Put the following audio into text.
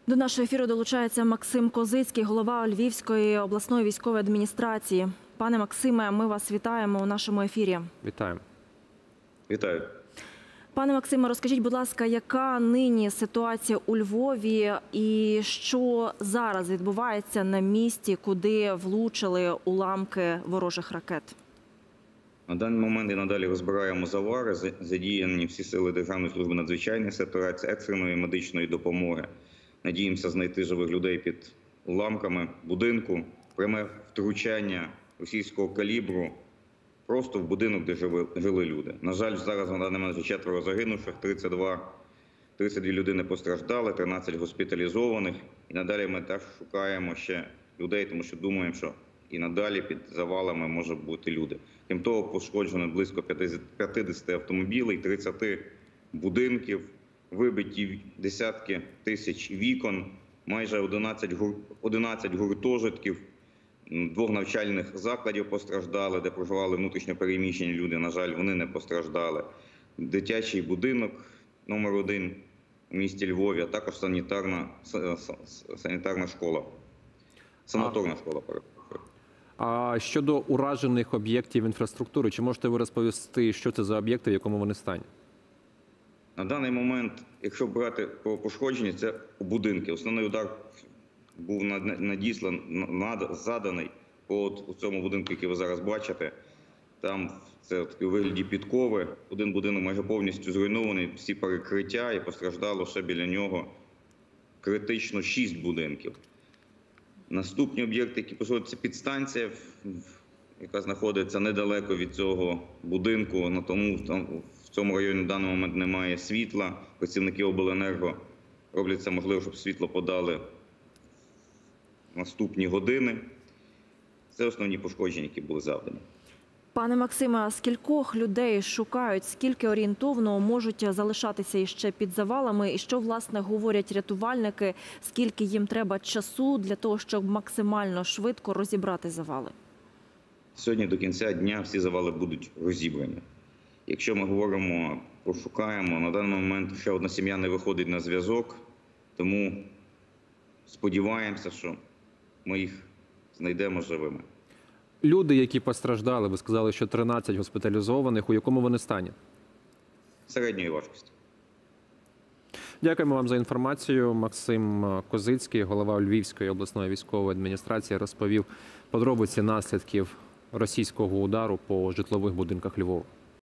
До нашого ефіру долучається Максим Козицький, голова Львівської обласної військової адміністрації. Пане Максиме, ми вас вітаємо у нашому ефірі. Вітаємо. Вітаю. Пане Максиме, розкажіть, будь ласка, яка нині ситуація у Львові і що зараз відбувається на місці, куди влучили уламки ворожих ракет? На даний момент і надалі розбираємо завари, задіяні всі сили Державної служби надзвичайних ситуацій, екстреної медичної допомоги. Надіємося знайти живих людей під уламками будинку, пряме втручання російського калібру просто в будинок, де жили люди. На жаль, зараз на даний момент 4 загинувших, 32 людини постраждали, 13 госпіталізованих. І надалі ми теж шукаємо ще людей, тому що думаємо, що і надалі під завалами можуть бути люди. Крім того, пошкоджено близько 50 автомобілів, 30 будинків, вибиті десятки тисяч вікон, майже 11 гуртожитків, 2 навчальних закладів постраждали, де проживали внутрішньо переміщені люди. На жаль, вони не постраждали. Дитячий будинок номер 1 у місті Львові, а також санаторна школа. Санаторна школа, перепрошую. А щодо уражених об'єктів інфраструктури, чи можете ви розповісти, що це за об'єкти, в якому вони стані? На даний момент, якщо брати по пошкодженню, це будинки. Основний удар був заданий по цьому будинку, який ви зараз бачите. Там це у вигляді підкови. Один будинок майже повністю зруйнований, всі перекриття, і постраждало ще біля нього критично 6 будинків. Наступні об'єкти, які пошкоджені, це підстанція, яка знаходиться недалеко від цього будинку, на тому в цьому районі в даний момент немає світла. Працівники обленерго роблять все можливе, щоб світло подали в наступні години. Це основні пошкодження, які були завдані. Пане Максиме, а скількох людей шукають, скільки орієнтовно можуть залишатися іще під завалами? І що, власне, говорять рятувальники, скільки їм треба часу для того, щоб максимально швидко розібрати завали? Сьогодні до кінця дня всі завали будуть розібрані. Якщо ми говоримо, пошукаємо, на даний момент ще одна сім'я не виходить на зв'язок, тому сподіваємося, що ми їх знайдемо живими. Люди, які постраждали, ви сказали, що 13 госпіталізованих, у якому вони стані? Середньої важкості. Дякуємо вам за інформацію. Максим Козицький, голова Львівської обласної військової адміністрації, розповів подробиці наслідків російського удару по житлових будинках Львова.